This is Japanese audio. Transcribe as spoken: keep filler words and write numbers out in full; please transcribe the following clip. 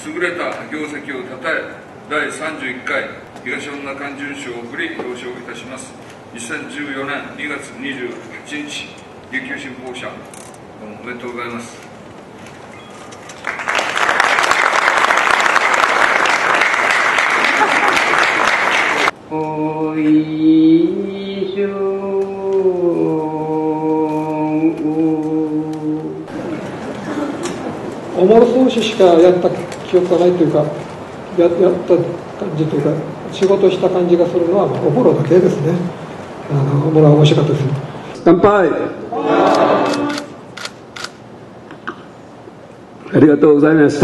優れた業績をたたえ、だいさんじゅういっかい東恩納冠準賞を送り表彰いたします。にせんじゅうよねんにがつにじゅうはちにち、琉球新報社、おめでとうございます。 おいしょおもろそうししかやった記憶がないというか、ややった感じというか、仕事した感じがするのは、まあ、おもろだけですね。あのおもろは面白かったです。 乾杯。ありがとうございました。